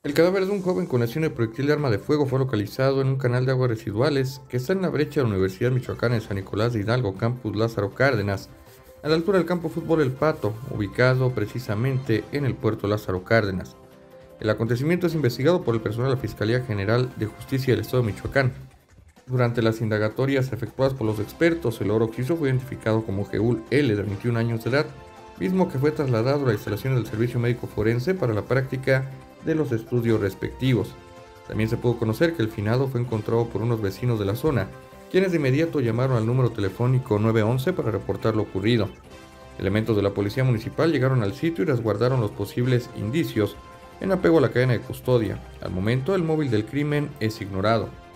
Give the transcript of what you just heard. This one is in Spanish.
El cadáver de un joven con lesión de proyectil de arma de fuego fue localizado en un canal de aguas residuales que está en la brecha de la Universidad Michoacana de San Nicolás de Hidalgo, campus Lázaro Cárdenas, a la altura del campo de fútbol El Pato, ubicado precisamente en el puerto Lázaro Cárdenas. El acontecimiento es investigado por el personal de la Fiscalía General de Justicia del Estado de Michoacán. Durante las indagatorias efectuadas por los expertos, el oroquiso fue identificado como Jeúl L., de 21 años de edad, mismo que fue trasladado a la instalación del Servicio Médico Forense para la práctica de los estudios respectivos. También se pudo conocer que el finado fue encontrado por unos vecinos de la zona, quienes de inmediato llamaron al número telefónico 911 para reportar lo ocurrido. Elementos de la policía municipal llegaron al sitio y resguardaron los posibles indicios en apego a la cadena de custodia. Al momento, el móvil del crimen es ignorado.